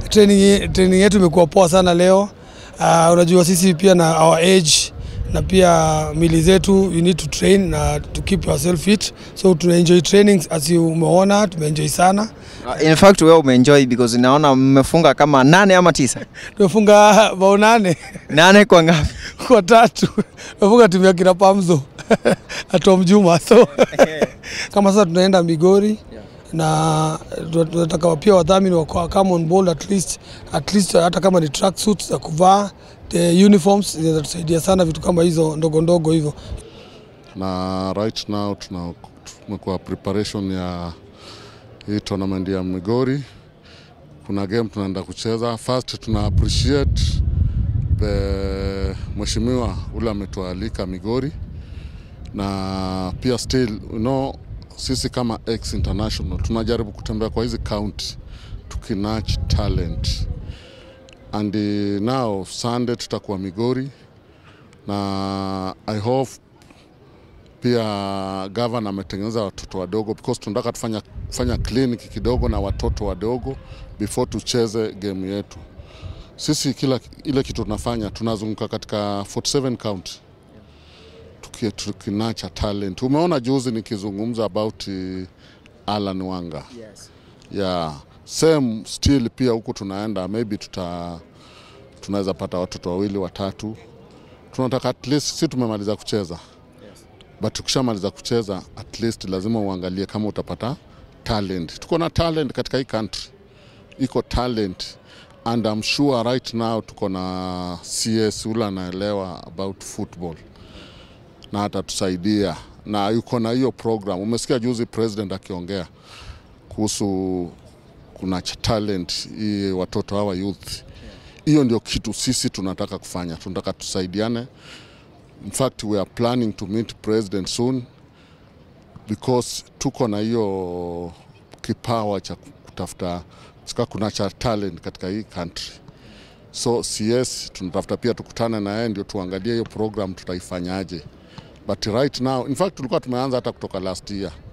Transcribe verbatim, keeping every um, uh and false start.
training training yetu imekuwa poa sana leo. Uh, unajua sisi pia na our age na pia mili zetu, you need to train na to keep yourself fit. So to enjoy trainings as you umeona, tumeenjoy sana. Uh, in fact wewe umeenjoy because naona mmefunga kama nane ama tisa. Tumefunga bao nane. Nane kwa ngapi? Kwa tatu. Tumefunga timu ya kina Pamzo. Atom Juma. So kama sasa tunaenda Migori na tunataka pia wadhamini wako come on board at least at least hata kama ni track suits za kuvaa, the uniforms zinatusaidia sana vitu kama hizo ndogo ndogo hivyo. Na right now tumekuwa preparation ya hii tournament ya Migori. Kuna game tunaenda kucheza. First tuna appreciate the mheshimiwa ule ametualika Migori, na pia still you know sisi kama X International tunajaribu kutembea kwa hizi county tukinach talent, and uh, now Sunday tutakuwa Migori, na I hope pia governor ametengeneza watoto wadogo because tunataka tufanya kufanya clinic kidogo na watoto wadogo before tucheze game yetu. Sisi kila ile kitu tunafanya tunazunguka katika forty-seven county tukinacha talent. Umeona juzi nikizungumza about uh, Alan Wanga. Yes. Yeah, same still pia huku tunaenda, maybe tuta tunaweza pata watoto wawili watatu. Tunataka at least sisi tumemaliza kucheza. Yes. But tukishamaliza kucheza at least lazima uangalie kama utapata talent. Tuko na talent katika hii country. Iko talent, and I'm sure right now tuko na C S ula anaelewa about football na atatusaidia, na yuko na hiyo program. Umesikia juzi president akiongea kuhusu kuna talent hii watoto hawa youth. Hiyo ndio kitu sisi tunataka kufanya. Tunataka tusaidiane. In fact we are planning to meet president soon because tuko na hiyo kipawa cha kutafuta sika kuna cha talent katika hii country. So C S tunatafuta pia tukutane na yeye ndio tuangalie hiyo program tutaifanyaje. But right now, in fact tulikuwa tumeanza hata kutoka last year.